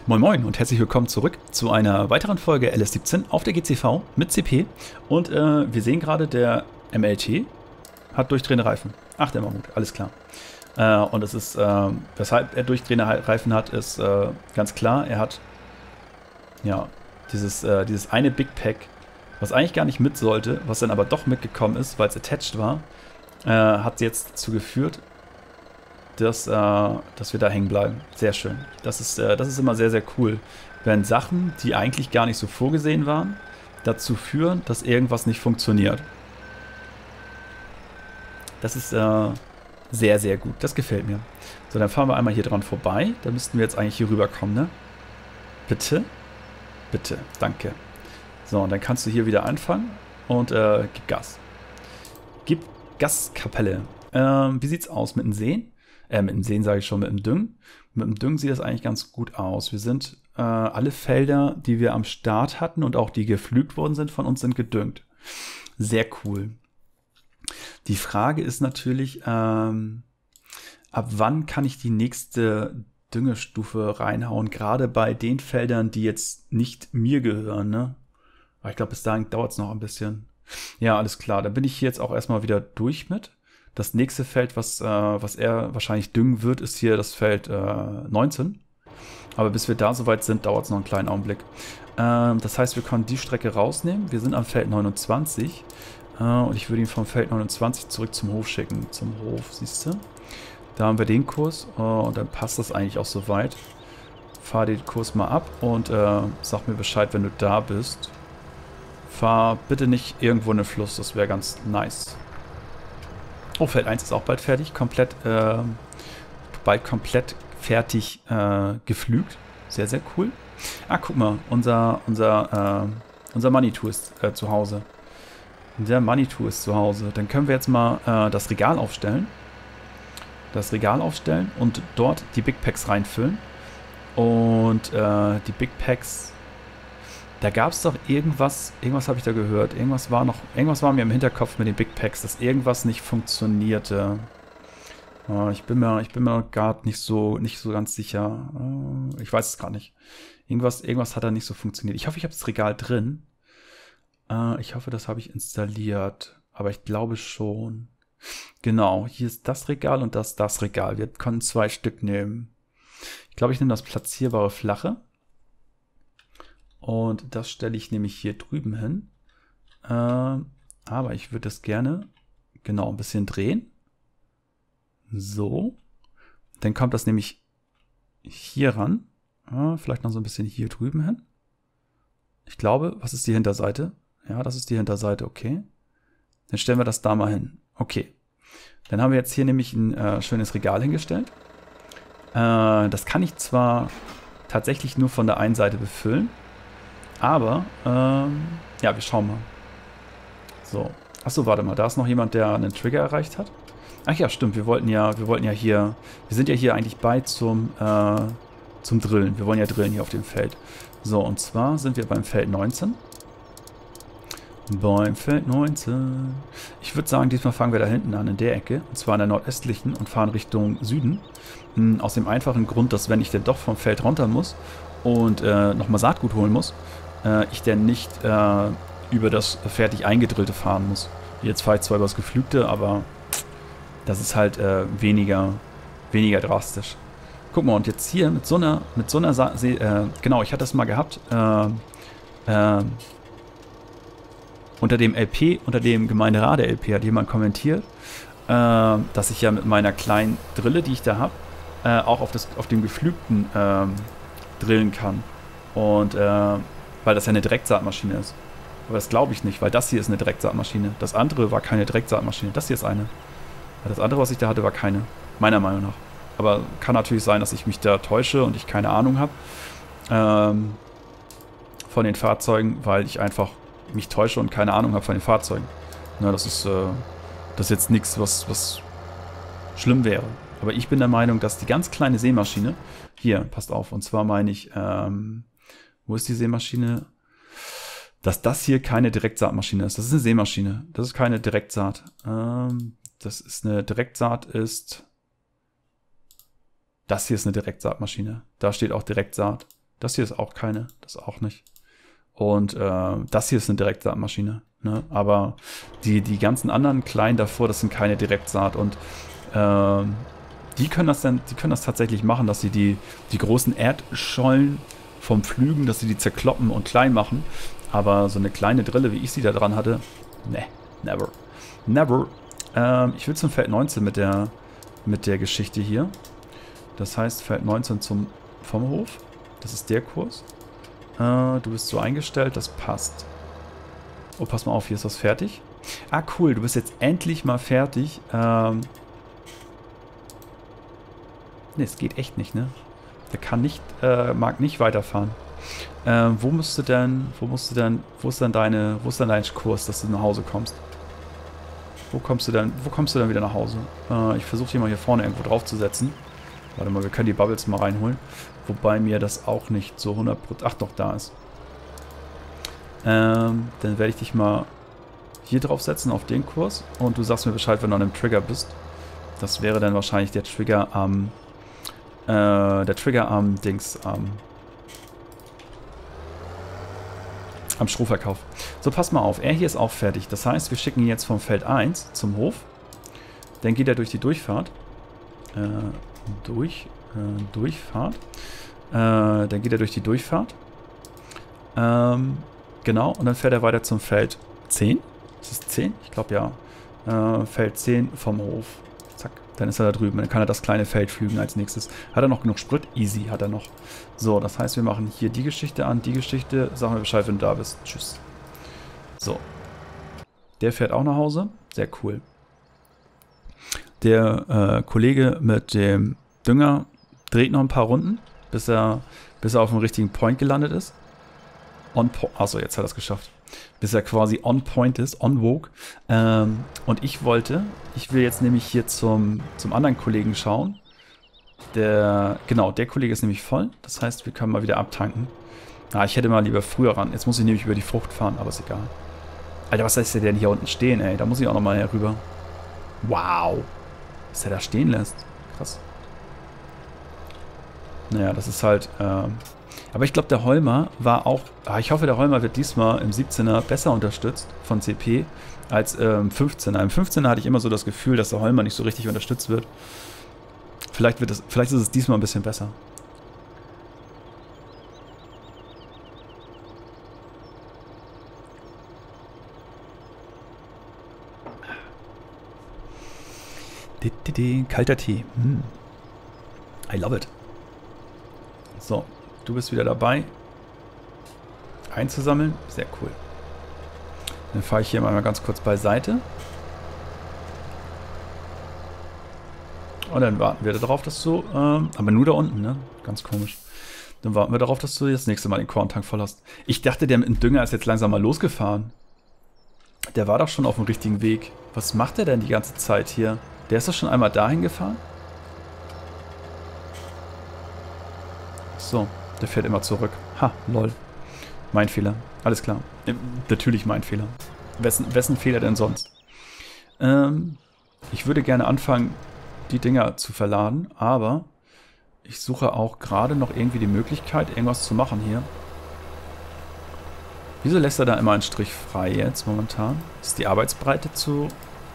Moin Moin und herzlich willkommen zurück zu einer weiteren Folge LS17 auf der GCV mit CP. Und wir sehen gerade, der MLT hat durchdrehende Reifen. Ach, der Mammut, alles klar. Und es ist, weshalb er durchdrehende Reifen hat, ist ganz klar. Er hat, ja, dieses eine Big Pack, was eigentlich gar nicht mit sollte, was dann aber doch mitgekommen ist, weil es attached war, hat jetzt dazu geführt, dass wir da hängen bleiben. Sehr schön. Das ist immer sehr, sehr cool, wenn Sachen, die eigentlich gar nicht so vorgesehen waren, dazu führen, dass irgendwas nicht funktioniert. Das ist sehr, sehr gut. Das gefällt mir. So, dann fahren wir einmal hier dran vorbei. Da müssten wir jetzt eigentlich hier rüberkommen, ne? Bitte? Bitte. Danke. So, und dann kannst du hier wieder anfangen und gib Gas. Gib Gas, Kapelle. Wie sieht's aus mit den Seen? Mit dem Sehen sage ich schon, mit dem Düngen. Mit dem Düngen sieht das eigentlich ganz gut aus. Wir sind, alle Felder, die wir am Start hatten und auch die gepflügt worden sind von uns, sind gedüngt. Sehr cool. Die Frage ist natürlich, ab wann kann ich die nächste Düngestufe reinhauen? Gerade bei den Feldern, die jetzt nicht mir gehören, ne? Aber ich glaube, bis dahin dauert es noch ein bisschen. Ja, alles klar. Da bin ich hier jetzt auch erstmal wieder durch mit. Das nächste Feld, was er wahrscheinlich düngen wird, ist hier das Feld 19. Aber bis wir da soweit sind, dauert es noch einen kleinen Augenblick. Das heißt, wir können die Strecke rausnehmen. Wir sind am Feld 29. Und ich würde ihn vom Feld 29 zurück zum Hof schicken. Zum Hof, siehst du? Da haben wir den Kurs. Und dann passt das eigentlich auch soweit. Fahr den Kurs mal ab und sag mir Bescheid, wenn du da bist. Fahr bitte nicht irgendwo in den Fluss, das wäre ganz nice. Oh, Feld 1 ist auch bald fertig, bald komplett fertig gepflügt. Sehr, sehr cool. Ah, guck mal, unser Manitou ist zu Hause. Der Manitou ist zu Hause. Dann können wir jetzt mal das Regal aufstellen. Und dort die Big Packs reinfüllen. Und die Big Packs, da gab es doch irgendwas habe ich da gehört. Irgendwas war mir im Hinterkopf mit den Big Packs, dass irgendwas nicht funktionierte. Ich bin mir gerade nicht so ganz sicher. Ich weiß es gar nicht. Irgendwas hat da nicht so funktioniert. Ich hoffe, ich habe das Regal drin. Ich hoffe, das habe ich installiert. Aber ich glaube schon. Genau, hier ist das Regal und das Regal. Wir können 2 Stück nehmen. Ich glaube, ich nehme das platzierbare flache. Und das stelle ich nämlich hier drüben hin. Aber ich würde das gerne genau ein bisschen drehen. So. Dann kommt das nämlich hier ran. Vielleicht noch so ein bisschen hier drüben hin. Ich glaube, was ist die Hinterseite? Ja, das ist die Hinterseite, okay. Dann stellen wir das da mal hin. Okay. Dann haben wir jetzt hier nämlich ein schönes Regal hingestellt. Das kann ich zwar tatsächlich nur von der einen Seite befüllen. Aber, ja, wir schauen mal. So. Achso, warte mal, da ist noch jemand, der einen Trigger erreicht hat. Ach ja, stimmt, wir wollten ja hier, wir sind ja hier eigentlich bei zum Drillen. Wir wollen ja drillen hier auf dem Feld. So, und zwar sind wir beim Feld 19. Beim Feld 19. Ich würde sagen, diesmal fangen wir da hinten an, in der Ecke. Und zwar in der nordöstlichen und fahren Richtung Süden. Aus dem einfachen Grund, dass wenn ich denn doch vom Feld runter muss und nochmal Saatgut holen muss, ich denn nicht über das fertig eingedrillte fahren muss. Jetzt fahre ich zwar über das Geflügte, aber das ist halt weniger drastisch. Guck mal, und jetzt hier mit so einer genau, ich hatte das mal gehabt, unter dem LP, unter dem Gemeinderade-LP hat jemand kommentiert, dass ich ja mit meiner kleinen Drille, die ich da habe, auch auf dem Geflügten drillen kann. Und weil das ja eine Direktsaatmaschine ist. Aber das glaube ich nicht, weil das hier ist eine Direktsaatmaschine. Das andere war keine Direktsaatmaschine. Das hier ist eine. Das andere, was ich da hatte, war keine. Meiner Meinung nach. Aber kann natürlich sein, dass ich mich da täusche und ich keine Ahnung habe von den Fahrzeugen, weil ich einfach mich täusche und keine Ahnung habe von den Fahrzeugen. Na, das ist jetzt nichts, was schlimm wäre. Aber ich bin der Meinung, dass die ganz kleine Sämaschine, hier, passt auf, und zwar meine ich, wo ist die Sämaschine? Dass das hier keine Direktsaatmaschine ist. Das ist eine Sämaschine. Das ist keine Direktsaat. Das ist eine Direktsaat Das hier ist eine Direktsaatmaschine. Da steht auch Direktsaat. Das hier ist auch keine. Das auch nicht. Und das hier ist eine Direktsaatmaschine. Ne? Aber die ganzen anderen kleinen davor, das sind keine Direktsaat. Und die können das tatsächlich machen, dass sie die großen Erdschollen vom Pflügen, dass sie die zerkloppen und klein machen. Aber so eine kleine Drille, wie ich sie da dran hatte, ne, never. Never. Ich will zum Feld 19 mit der Geschichte hier. Das heißt, Feld 19 vom Hof. Das ist der Kurs. Du bist so eingestellt, das passt. Oh, pass mal auf, hier ist das fertig. Ah, cool, du bist jetzt endlich mal fertig. Ne, es geht echt nicht, ne? Der kann nicht, mag nicht weiterfahren. Wo ist denn dein Kurs, dass du nach Hause kommst? Wo kommst du dann wieder nach Hause? Ich versuche die mal hier vorne irgendwo drauf zu setzen. Warte mal, wir können die Bubbles mal reinholen. Wobei mir das auch nicht so 100%... Ach doch, da ist. Dann werde ich dich mal hier drauf setzen, auf den Kurs. Und du sagst mir Bescheid, wenn du an einem Trigger bist. Das wäre dann wahrscheinlich der Trigger am... am Strohverkauf. So, pass mal auf. Er hier ist auch fertig. Das heißt, wir schicken ihn jetzt vom Feld 1 zum Hof. Dann geht er durch die Durchfahrt. Durchfahrt. Dann geht er durch die Durchfahrt. Genau. Und dann fährt er weiter zum Feld 10. Ist es 10? Ich glaube ja. Feld 10 vom Hof. Zack. Dann ist er da drüben. Dann kann er das kleine Feld pflügen als nächstes. Hat er noch genug Sprit? Easy hat er noch. So, das heißt, wir machen hier die Geschichte an, die Geschichte. Sag mir Bescheid, wenn du da bist. Tschüss. So. Der fährt auch nach Hause. Sehr cool. Der Kollege mit dem Dünger dreht noch ein paar Runden, bis er auf dem richtigen Point gelandet ist. Achso, jetzt hat er es geschafft. Bis er quasi on point ist, on vogue. Und ich will jetzt nämlich hier zum anderen Kollegen schauen. Der Kollege ist nämlich voll. Das heißt, wir können mal wieder abtanken. Ich hätte mal lieber früher ran. Jetzt muss ich nämlich über die Frucht fahren, aber ist egal. Alter, was heißt der denn hier unten stehen, ey? Da muss ich auch nochmal herüber. Wow. Was der da stehen lässt. Krass. Naja, das ist halt... aber ich glaube, der Holmer war auch... ich hoffe, der Holmer wird diesmal im 17er besser unterstützt von CP als im 15er. Im 15er hatte ich immer so das Gefühl, dass der Holmer nicht so richtig unterstützt wird. Vielleicht ist es diesmal ein bisschen besser. Kalter Tee. I love it. So, du bist wieder dabei. Einzusammeln. Sehr cool. Dann fahre ich hier mal ganz kurz beiseite. Und dann warten wir darauf, dass du... aber nur da unten, ne? Ganz komisch. Dann warten wir darauf, dass du das nächste Mal den Korntank voll hast. Ich dachte, der mit dem Dünger ist jetzt langsam mal losgefahren. Der war doch schon auf dem richtigen Weg. Was macht der denn die ganze Zeit hier? Der ist doch schon einmal dahin gefahren? So, der fährt immer zurück. Ha, lol. Mein Fehler. Alles klar. Natürlich mein Fehler. Wessen Fehler denn sonst? Ich würde gerne anfangen, die Dinger zu verladen, aber ich suche auch gerade noch irgendwie die Möglichkeit, irgendwas zu machen hier. Wieso lässt er da immer einen Strich frei jetzt momentan? Ist die Arbeitsbreite zu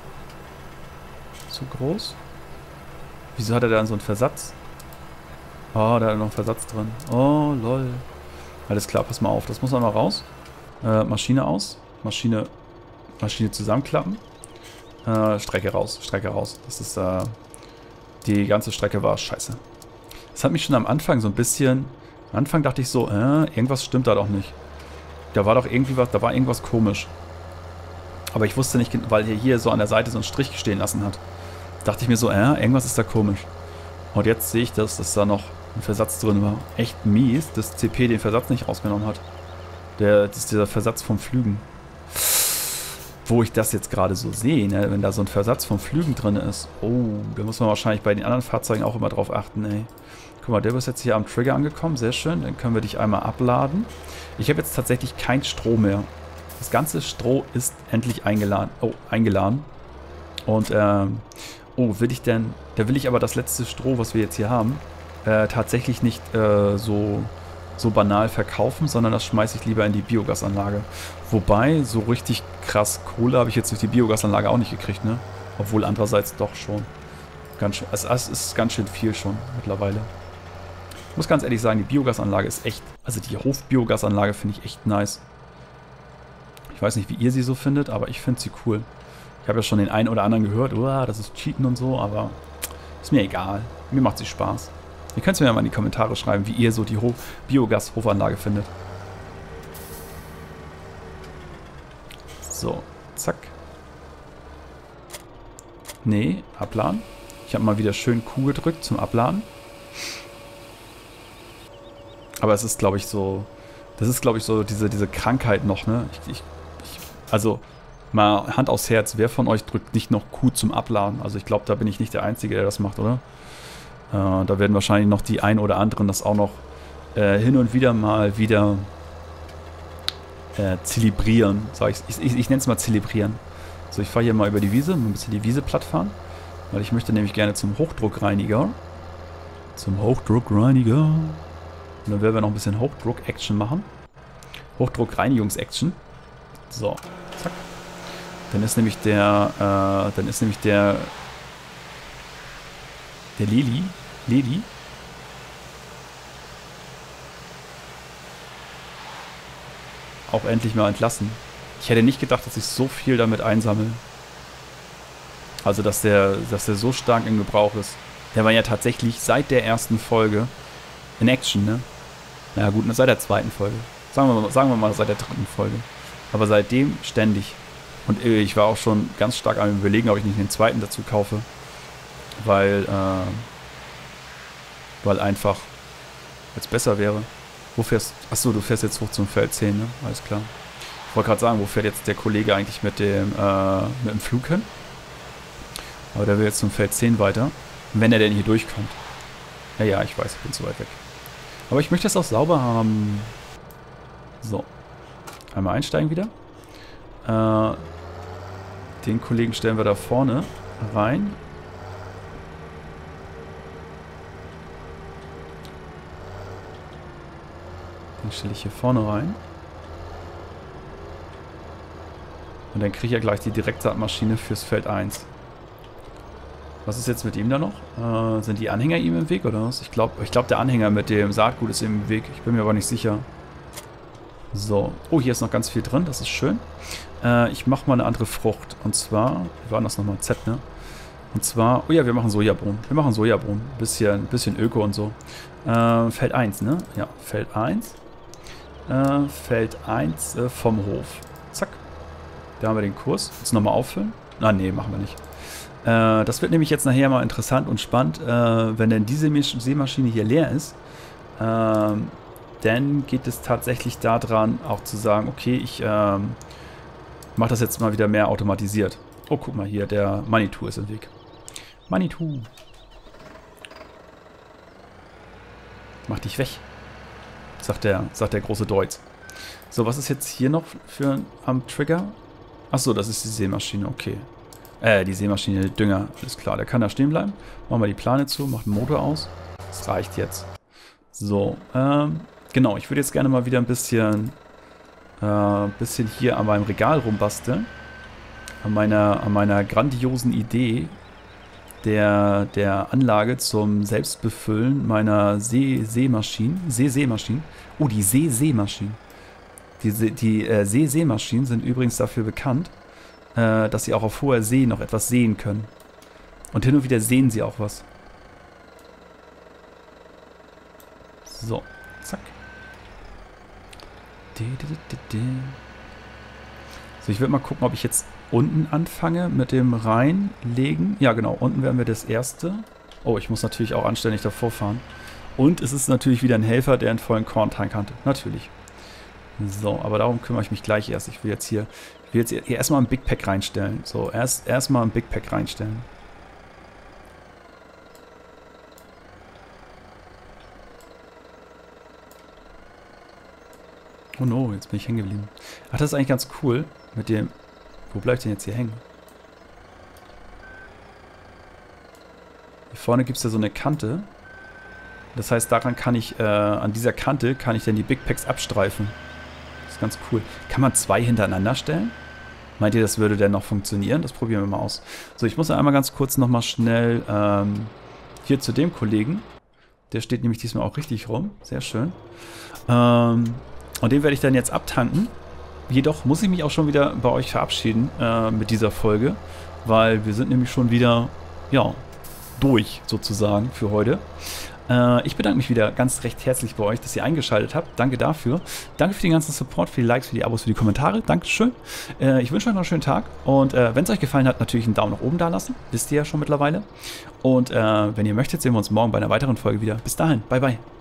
groß? Wieso hat er da so einen Versatz? Oh, da hat er noch einen Versatz drin. Oh, lol. Alles klar, pass mal auf. Das muss noch mal raus. Maschine aus. Maschine zusammenklappen. Strecke raus. Das ist, die ganze Strecke war scheiße. Das hat mich schon am Anfang so ein bisschen... Am Anfang dachte ich so, irgendwas stimmt da doch nicht. Da war doch irgendwie was, da war irgendwas komisch. Aber ich wusste nicht, weil hier so an der Seite so ein Strich stehen lassen hat. Dachte ich mir so, irgendwas ist da komisch. Und jetzt sehe ich, dass da noch ein Versatz drin war. Echt mies, dass CP den Versatz nicht rausgenommen hat. Das ist dieser Versatz vom Flügen. Wo ich das jetzt gerade so sehe, ne? Wenn da so ein Versatz vom Flügen drin ist. Oh, da muss man wahrscheinlich bei den anderen Fahrzeugen auch immer drauf achten, ey. Guck mal, der ist jetzt hier am Trigger angekommen. Sehr schön. Dann können wir dich einmal abladen. Ich habe jetzt tatsächlich kein Stroh mehr. Das ganze Stroh ist endlich eingeladen. Oh, eingeladen. Und, da will ich aber das letzte Stroh, was wir jetzt hier haben, tatsächlich nicht so so banal verkaufen, sondern das schmeiße ich lieber in die Biogasanlage. Wobei, so richtig krass Kohle habe ich jetzt durch die Biogasanlage auch nicht gekriegt, ne? Obwohl andererseits doch schon. Ganz schön, es ist ganz schön viel schon mittlerweile. Ich muss ganz ehrlich sagen, die Biogasanlage ist echt, also die Hofbiogasanlage finde ich echt nice. Ich weiß nicht, wie ihr sie so findet, aber ich finde sie cool. Ich habe ja schon den einen oder anderen gehört, oh, das ist Cheaten und so, aber ist mir egal. Mir macht sie Spaß. Ihr könnt es mir ja mal in die Kommentare schreiben, wie ihr so die Biogas-Hofanlage findet. So, zack. Nee, abladen. Ich habe mal wieder schön Q gedrückt zum Abladen. Aber es ist, glaube ich, so... Das ist, glaube ich, so diese Krankheit noch, ne? Also, mal Hand aufs Herz, wer von euch drückt nicht noch Q zum Abladen? Also ich glaube, da bin ich nicht der Einzige, der das macht, oder? Da werden wahrscheinlich noch die ein oder anderen das auch noch hin und wieder mal zelebrieren. Ich nenne es mal zelebrieren. So, ich fahre hier mal über die Wiese, ein bisschen die Wiese platt fahren. Weil ich möchte nämlich gerne zum Hochdruckreiniger. Zum Hochdruckreiniger. Und dann werden wir noch ein bisschen Hochdruck-Action machen. Hochdruck-Reinigungs-Action. So, zack. Dann ist nämlich der Leli auch endlich mal entlassen. Ich hätte nicht gedacht, dass ich so viel damit einsammle. Also, dass der so stark in Gebrauch ist. Der war ja tatsächlich seit der ersten Folge in Action, ne? Na gut, seit der zweiten Folge. Sagen wir mal seit der dritten Folge. Aber seitdem ständig. Und ich war auch schon ganz stark am Überlegen, ob ich nicht den zweiten dazu kaufe. Weil einfach jetzt besser wäre. Wo fährst du? Achso, du fährst jetzt hoch zum Feld 10, ne? Alles klar. Ich wollte gerade sagen, wo fährt jetzt der Kollege eigentlich mit dem Flug hin? Aber der will jetzt zum Feld 10 weiter. Wenn er denn hier durchkommt. Ja, ich weiß, ich bin zu weit weg. Aber ich möchte das auch sauber haben. So. Einmal einsteigen wieder. Den Kollegen stellen wir da vorne rein. Den stelle ich hier vorne rein. Und dann kriege ich ja gleich die Direktsaatmaschine fürs Feld 1. Was ist jetzt mit ihm da noch? Sind die Anhänger ihm im Weg oder was? Ich glaube, der Anhänger mit dem Saatgut ist ihm im Weg. Ich bin mir aber nicht sicher. So. Oh, hier ist noch ganz viel drin. Das ist schön. Ich mache mal eine andere Frucht. Und zwar, wie war das nochmal? Z, ne? Und zwar, oh ja, wir machen Sojabohnen. Wir machen Sojabohnen. Bisschen Öko und so. Feld 1, ne? Ja, Feld 1. Feld 1 vom Hof. Zack. Da haben wir den Kurs. Jetzt nochmal auffüllen. Ah, nee, machen wir nicht. Das wird nämlich jetzt nachher mal interessant und spannend, wenn denn diese Sämaschine hier leer ist. Dann geht es tatsächlich daran, auch zu sagen, okay, ich mache das jetzt mal wieder mehr automatisiert. Oh, guck mal hier, der Manitou ist im Weg. Manitou. Mach dich weg, sagt der große Deutz. So, was ist jetzt hier noch am Trigger? Achso, das ist die Sämaschine, okay. Die Sämaschine, der Dünger, alles klar, der kann da stehen bleiben. Machen wir die Plane zu, machen den Motor aus. Das reicht jetzt. So, genau, ich würde jetzt gerne mal wieder ein bisschen hier an meinem Regal rumbasteln. An meiner grandiosen Idee der Anlage zum Selbstbefüllen meiner Seesämaschinen. Oh, die Seesämaschinen. Die Seesämaschinen sind übrigens dafür bekannt, dass sie auch auf hoher See noch etwas sehen können. Und hin und wieder sehen sie auch was. So, zack. So, ich würde mal gucken, ob ich jetzt unten anfange mit dem Reinlegen. Ja, genau, unten werden wir das erste. Oh, ich muss natürlich auch anständig davor fahren. Und es ist natürlich wieder ein Helfer, der einen vollen Korntank hat. Natürlich. So, aber darum kümmere ich mich gleich erst. Ich will jetzt hier erstmal ein Big Pack reinstellen. So, erstmal ein Big Pack reinstellen. Oh no, jetzt bin ich hängen geblieben. Ach, das ist eigentlich ganz cool mit dem... Wo bleibt denn jetzt hier hängen? Hier vorne gibt es ja so eine Kante. Das heißt, daran kann ich, an dieser Kante kann ich dann die Big Packs abstreifen. Das ist ganz cool. Kann man 2 hintereinander stellen? Meint ihr, das würde denn noch funktionieren? Das probieren wir mal aus. So, ich muss einmal ganz kurz nochmal schnell hier zu dem Kollegen. Der steht nämlich diesmal auch richtig rum. Sehr schön. Und den werde ich dann jetzt abtanken. Jedoch muss ich mich auch schon wieder bei euch verabschieden mit dieser Folge, weil wir sind nämlich schon wieder, ja, durch sozusagen für heute. Ich bedanke mich wieder ganz recht herzlich bei euch, dass ihr eingeschaltet habt. Danke dafür. Danke für den ganzen Support, für die Likes, für die Abos, für die Kommentare. Dankeschön. Ich wünsche euch noch einen schönen Tag. Und wenn es euch gefallen hat, natürlich einen Daumen nach oben da lassen. Wisst ihr ja schon mittlerweile. Und wenn ihr möchtet, sehen wir uns morgen bei einer weiteren Folge wieder. Bis dahin. Bye, bye.